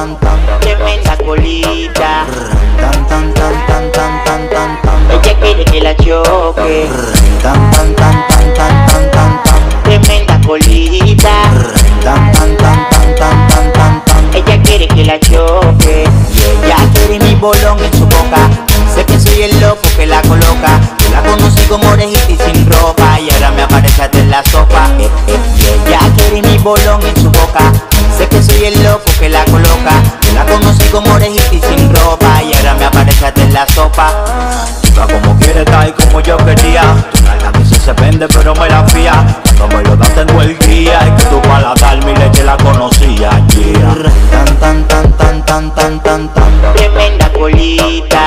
tan tan. Tremenda colita. Tan tan tan tan tan tan tan tan. Ella quiere que la choque. Tan tan tan tan tan tan tan tan. Tremenda colita. Tan tan tan tan tan tan tan tan. Ella quiere que la choque. Y ella quiere mi bolón en su boca. Sé que soy el loco que la coloca. Yo la conocí con orejita y sin ropa, y ahora me aparece hasta en la sopa. Y ella quiere mi bolón en su boca. Sé que soy el loco que la coloca. Yo la conocí con orejita y sin ropa, y ahora me aparece hasta en la sopa. Chica como quiere, está ahí como yo quería. Tu nalga a veces se vende pero me la fía. Cuando me lo das tengo el guía. Y que tu paladar mi leche la conocía, yeah. Tan tan tan tan tan tan tan tan. Tremenda colita.